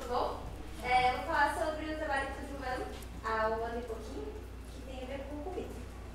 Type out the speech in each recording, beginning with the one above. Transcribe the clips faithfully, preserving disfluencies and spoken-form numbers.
bom? É, eu vou falar sobre o trabalho que estou desenvolvendo há um ano e pouquinho, que tem a ver com comida.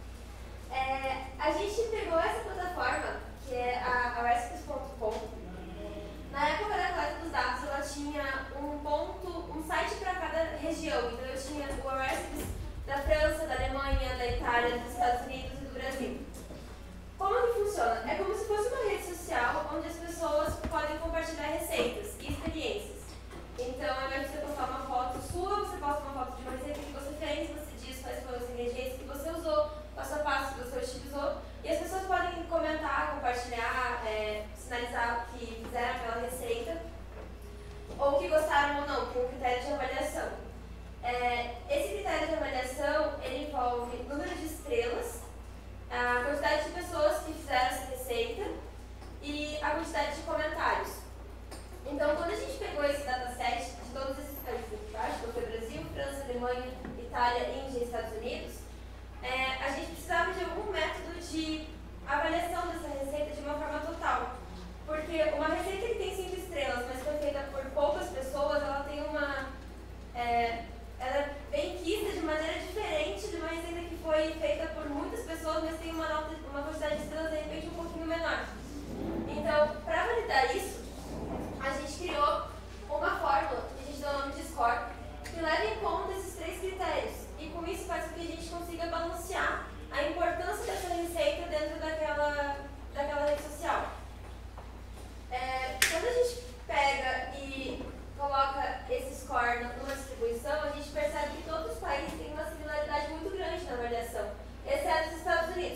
É, a gente pegou essa plataforma, que é a, a recipes ponto com. Na época da coleta dos dados, ela tinha um ponto, um site para cada região. Então eu tinha o Recipes da França, da Alemanha, da Itália, dos Estados Unidos e do Brasil. Como que funciona? É como se fosse uma rede social onde as pessoas podem compartilhar receitas e experiências. Então, ao invés de você postar uma foto sua, você posta uma foto de uma receita que você fez, você diz quais foram os ingredientes que você usou, passo a passo que você utilizou, e as pessoas podem comentar, compartilhar, é, sinalizar que fizeram aquela receita, ou que gostaram ou não, com um critério de avaliação. É, esse critério de avaliação, ele envolve número de estrelas, a quantidade de pessoas que fizeram essa receita e a quantidade de comentários. Então, quando a gente pegou esse dataset de todos esses países aqui embaixo, então foi Brasil, França, Alemanha, Itália, Índia e Estados Unidos, é, a gente precisava de algum método de avaliação dessa receita de uma forma total. Porque uma receita que tem cinco estrelas, mas foi feita por poucas pessoas, ela tem uma... É, ela é bem quista de maneira diferente de uma receita que foi feita por muitas pessoas, mas tem uma, nota, uma quantidade de estrelas de repente um pouquinho menor. Então, para validar isso, a gente criou uma fórmula, que a gente deu o nome de score, que leva em conta esses três critérios. E com isso faz com que a gente consiga balancear a importância dessa receita dentro daquela, daquela rede social. É, quando a gente pega e coloca esse score numa distribuição, a gente percebe que todos os países têm uma similaridade muito grande na avaliação, exceto os Estados Unidos.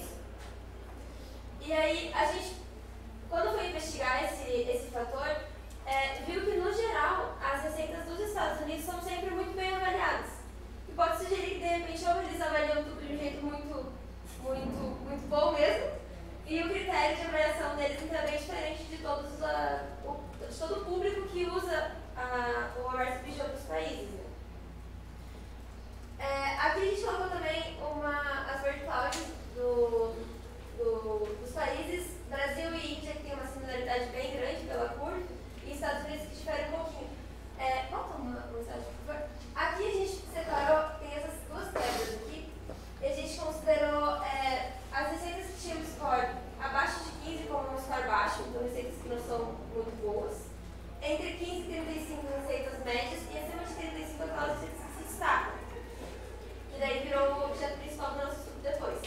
E aí, a gente, quando foi investigar esse, esse fator, é, viu que, no geral, as receitas dos Estados Unidos são sempre muito bem avaliadas. E pode sugerir que, de repente, ou eles avaliam tudo de um jeito muito, muito, muito bom mesmo, e o critério de avaliação deles então, é bem diferente de, todos a, o, de todo o público que usa a, o Recipe de outros países. Né? É, aqui a gente colocou também uma, as word clouds do, do, dos países, Brasil e Índia, que tem uma similaridade bem grande pela cor, e Estados Unidos que difere um pouquinho. É, volta uma mensagem, por favor. Aqui a gente separou, tem essas duas pedras aqui, e a gente considerou é, as receitas que tinham score abaixo de quinze como um score baixo, então receitas que não são muito boas, entre quinze e trinta e cinco receitas médias, e acima de trinta e cinco aquelas receitas que se destacam. E daí virou o objeto principal do nosso estudo depois.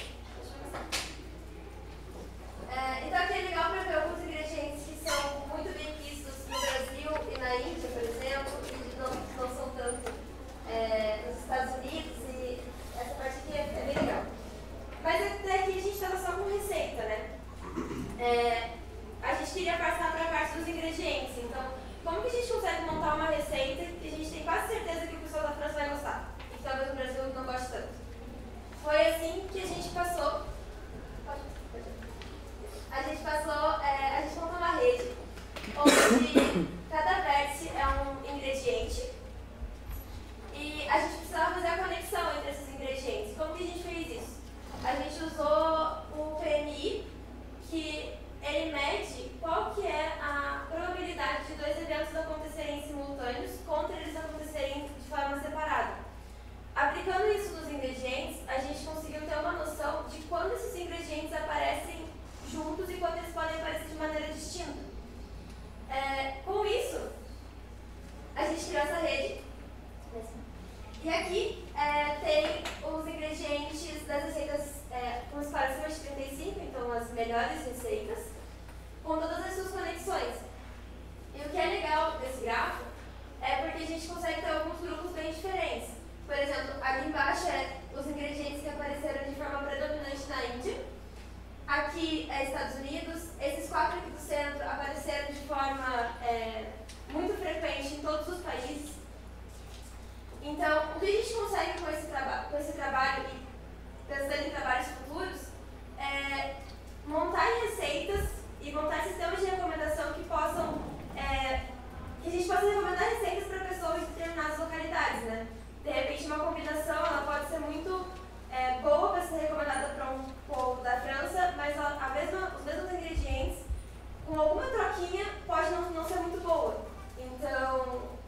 É, então aqui é legal para ver alguns ingredientes que são muito bem vistos no Brasil e na Índia, por exemplo, e não, não são tanto é, nos Estados Unidos, e essa parte aqui é, é bem legal. Mas até aqui a gente estava só com receita, né? É, a gente queria passar para a parte dos ingredientes, então como que a gente consegue montar uma receita que a gente tem quase certeza que o pessoal da França vai gostar, e que talvez o Brasil não goste tanto? Foi assim que a gente passou... A gente passou, é, a gente montou uma rede onde cada vértice é um ingrediente e a gente precisava fazer a conexão entre esses ingredientes. Como que a gente fez isso? A gente usou o P M I, que ele mede qual que é a probabilidade de dois eventos acontecerem simultâneos contra eles acontecerem de forma separada. Aplicando isso nos ingredientes, a gente conseguiu ter uma noção de quando esses ingredientes aparecem juntos e quando eles podem aparecer de maneira distinta. É, com isso, a gente criou essa rede. E aqui é, tem os ingredientes das receitas é, com score acima de trinta e cinco, então as melhores receitas, com todas as suas conexões. E o que é legal desse grafo é porque a gente consegue ter alguns grupos bem diferentes. Por exemplo, ali embaixo é os ingredientes que apareceram de forma predominante na Índia. Aqui é Estados Unidos. Esses quatro aqui do centro apareceram de forma é, muito frequente em todos os países. Então, o que a gente consegue com esse, traba com esse trabalho e pensando em trabalhos futuros é montar receitas e montar sistemas de recomendação que possam, é, que a gente possa recomendar receitas para pessoas de determinadas localidades, né? De repente, uma combinação ela pode ser muito é, boa para ser recomendada para um povo da França, mas a, a mesma, os mesmos ingredientes, com alguma troquinha, pode não, não ser muito boa. Então,